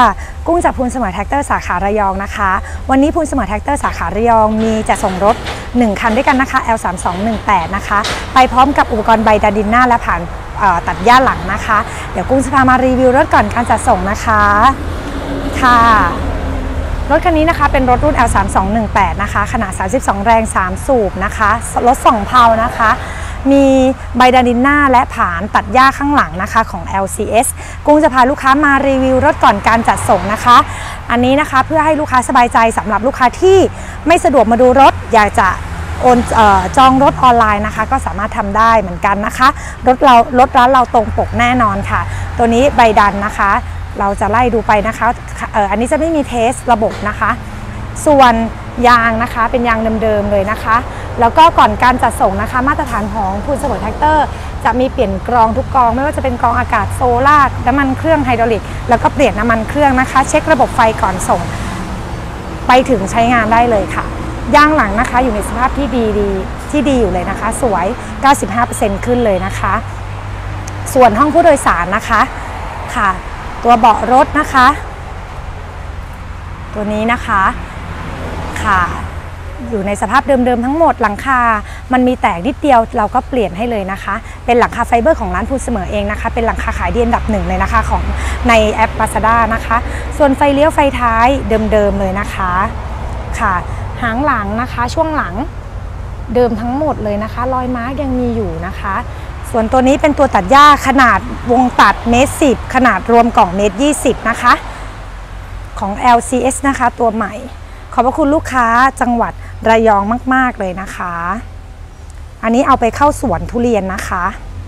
กุ้งจากพูนเสมอแท็กเตอร์สาขาระยองนะคะวันนี้พูนเสมอแท็กเตอร์สาขาระยองมีจะส่งรถ1คันด้วยกันนะคะ L3218 นะคะไปพร้อมกับอุปกรณ์ใบดาดินหน้าและผ่านตัดหญ้าหลังนะคะเดี๋ยวกุ้งจะพามารีวิวรถก่อนการจัดส่งนะคะค่ะรถคันนี้นะคะเป็นรถรุ่น L3218 นะคะขนาด32แรง3สูบนะคะรถ2เพลานะคะมีใบดาดินหน้าและผานตัดหญ้าข้างหลังนะคะของ LCS กุ้งจะพาลูกค้ามารีวิวรถก่อนการจัดส่งนะคะอันนี้นะคะเพื่อให้ลูกค้าสบายใจสำหรับลูกค้าที่ไม่สะดวกมาดูรถอยากจะจองรถออนไลน์นะคะก็สามารถทำได้เหมือนกันนะคะรถร้านเราตรงปกแน่นอนค่ะตัวนี้ใบดันนะคะเราจะไล่ดูไปนะคะอันนี้จะไม่มีเทสระบบนะคะส่วนยางนะคะเป็นยางเดิมๆเลยนะคะแล้วก็ก่อนการจัดส่งนะคะมาตรฐานของพูนเสมอแท็กเตอร์จะมีเปลี่ยนกรองทุกกรองไม่ว่าจะเป็นกรองอากาศโซล่าน้ำมันเครื่องไฮดรอลิกแล้วก็เปลี่ยนน้ำมันเครื่องนะคะเช็คระบบไฟก่อนส่งไปถึงใช้งานได้เลยค่ะยางหลังนะคะอยู่ในสภาพที่ดีอยู่เลยนะคะสวย 95% ขึ้นเลยนะคะส่วนห้องผู้โดยสารนะคะค่ะตัวเบาะรถนะคะตัวนี้นะคะค่ะอยู่ในสภาพเดิมๆทั้งหมดหลังคามันมีแตกนิดเดียวเราก็เปลี่ยนให้เลยนะคะเป็นหลังคาไฟเบอร์ของร้านพูนเสมอเองนะคะเป็นหลังคาขายดีอันดับ1เลยนะคะของในแอป Lazada นะคะส่วนไฟเลี้ยวไฟท้ายเดิมๆเลยนะคะค่ะหางหลังนะคะช่วงหลังเดิมทั้งหมดเลยนะคะรอยมาร์กยังมีอยู่นะคะส่วนตัวนี้เป็นตัวตัดหญ้าขนาดวงตัด1.10 ขนาดรวมกล่อง1.20 นะคะของ LCS นะคะตัวใหม่ขอบพระคุณลูกค้าจังหวัดระยองมากๆเลยนะคะอันนี้เอาไปเข้าสวนทุเรียนนะคะ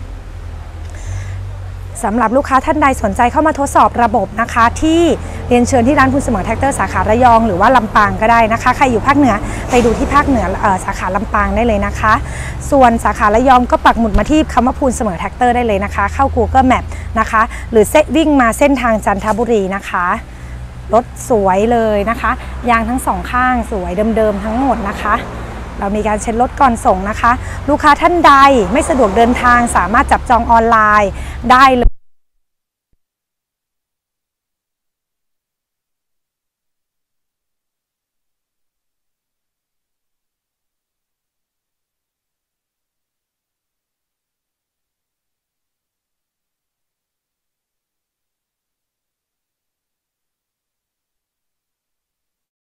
สำหรับลูกค้าท่านใดสนใจเข้ามาทดสอบระบบนะคะที่เรียนเชิญที่ร้านพูนเสมอแท็กเตอร์สาขาระยองหรือว่าลำปางก็ได้นะคะใครอยู่ภาคเหนือไปดูที่ภาคเหนือสาขาลำปางได้เลยนะคะส่วนสาขาระยองก็ปักหมุดมาที่คำว่าพูนเสมอแท็กเตอร์ได้เลยนะคะเข้า Google Map นะคะหรือวิ่งมาเส้นทางจันทบุรีนะคะรถสวยเลยนะคะยางทั้งสองข้างสวยเดิมๆทั้งหมดนะคะเรามีการเช็ดรถก่อนส่งนะคะลูกค้าท่านใดไม่สะดวกเดินทางสามารถจับจองออนไลน์ได้เลย